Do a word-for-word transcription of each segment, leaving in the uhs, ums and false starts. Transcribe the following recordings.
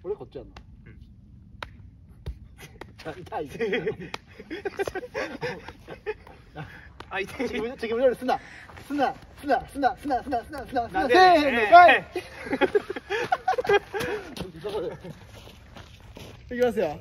俺こっちやんな。痛い。 あ、痛い。 ちぎみちぎみ料理すな。すなすなすなすなすなすなすなすな。 なんでせーのかい。いきますよ。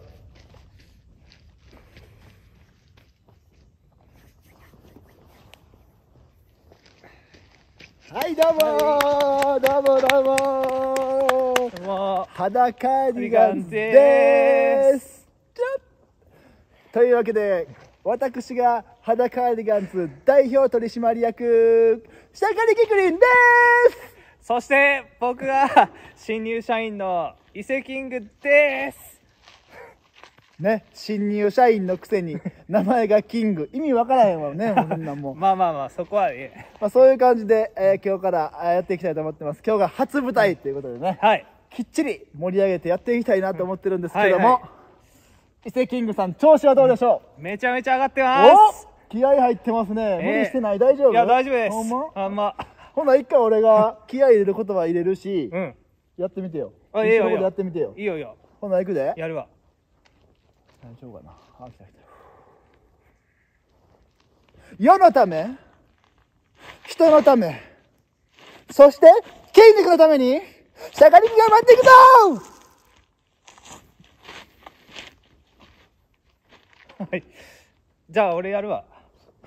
はいどうもーどうもどうもーもう肌カーディガンズでーす。というわけで私が肌カーディガンズ代表取締役シャカリキクリンでーす。 そして僕が新入社員の伊勢キングですね、新入社員のくせに名前がキング意味わからへんわね。もうそんなんもうまあまあまあそこはね、 まあそういう感じで、えー今日からえーやっていきたいと思ってます。今日が初舞台ということでね、 はいきっちり盛り上げてやっていきたいなと思ってるんですけども、 はいは伊勢キングさん調子はどうでしょう？ めちゃめちゃ上がっておます気合入ってますね、 えー無理してない？大丈夫？ いや大丈夫ですほんま？ あんまほんなら一回俺が気合入れることは入れるし、 うんやってみてよ。 あいいよいいよ一緒のことやってみてよ。 いいよいいよほんなら行くで。 やるわ大丈夫かな。あ、来た来た。世のため、人のため、そして筋肉のためにシャカリキ頑張っていくぞはいじゃあ俺やるわ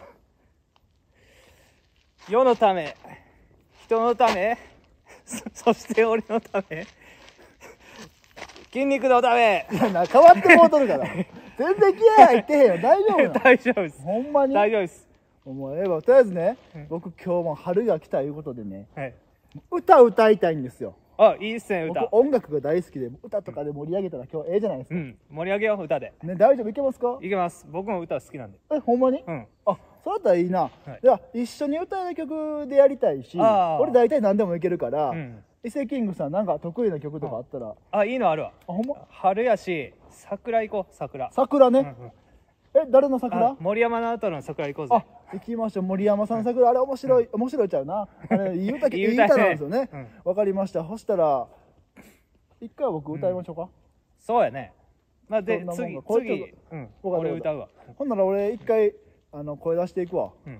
世のため人のためそ, そして俺のため筋肉のためいやな、変わってもうとるから全然気合入ってへんよ。大丈夫なの？ 大丈夫ですほんまに大丈夫ですもうええわ。とりあえずね、 うん僕今日も春が来たいうことでね、 はい歌歌いたいんですよ。 あいいっすね歌僕音楽が大好きで、歌とかで盛り上げたら今日ええじゃないですか。 うん盛り上げよう歌でね、大丈夫いけますか？ いけます僕も歌好きなんでえ、ほんまに？ うんあ、それだったらいいな。 はいでは一緒に歌える曲でやりたいし、 あー俺大体何でもいけるから、 うん伊勢キングさんなんか得意な曲とかあったら、あ、 あいいのあるわほんま？ 春やし桜行こう桜桜ね。 うんうんえ、誰の桜？ あ森山直太朗の桜行こうぜあ、行きましょう。森山さんの桜、あれ面白い、面白いちゃうな。あれいい歌、いいいい歌ね歌なんですよねうん。 わかりました。そしたら一回僕歌いましょうか。 そうやねまあでそんなもん次がこれちょっ次うんわかった俺歌うわほんなら俺一回あの声出していくわ。 うん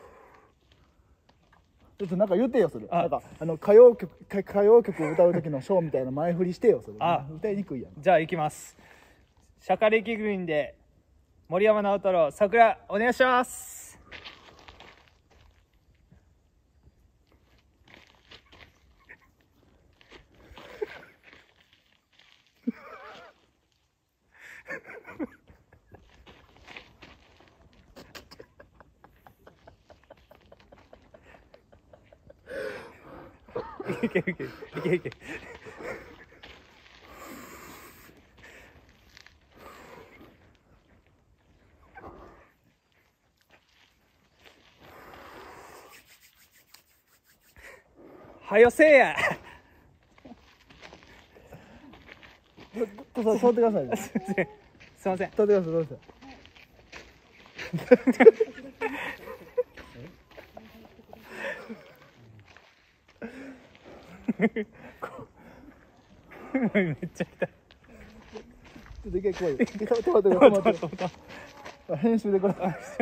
ちょっとなんか言ってよそれ。 あなんかあの歌謡曲歌歌謡曲を歌う時のショーみたいな前振りしてよそれ。 あ歌いにくいやん。 じゃあ行きますシャカリキグリーンで森山直太朗桜お願いしますいけるいけるいけるいけるはよせえやちょっと座ってくださいね。 すいませんすいません座ってください。どうぞ。 めっちゃ来たちょっと一回来いよ。一回止まってください。止まってください。編集でこれ。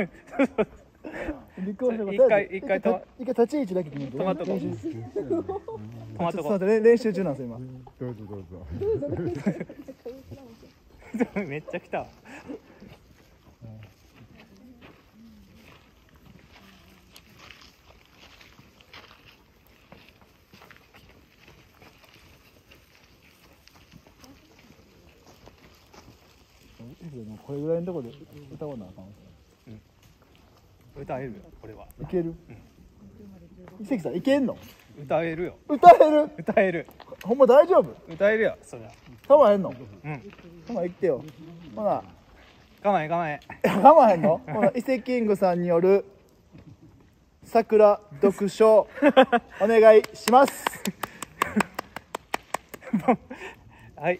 離婚した一回一回止ま一回立ち位置だけ決めて。 止まっとこう練習止まっとこちょっと待って練習中なんですよどうぞどうぞ。 うめっちゃ来たわ今。これぐらいのところで歌わなあかん。 歌えるよ俺はいける？伊関さんいけんの？ 歌えるよ歌える？ 歌えるほんま大丈夫？ 歌えるよそりゃかまへんの？ うんほな行ってよ。ほな我慢我慢かまへんの？ほな伊勢キングさんによる桜読書お願いします。 はい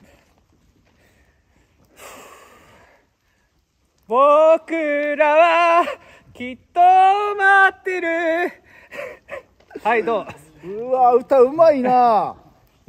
僕らはきっと待ってるはいどううわ歌うまいな。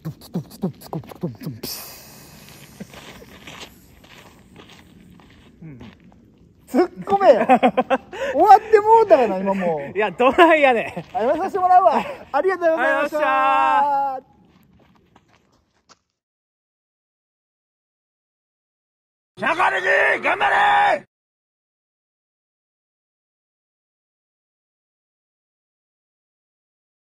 突っ込めよ。終わってもうたよな今もう。 いやどないやねん。 あ、やめさせてもらうわ。ありがとうございましありがとうございまた。 しゃがれで頑張れ。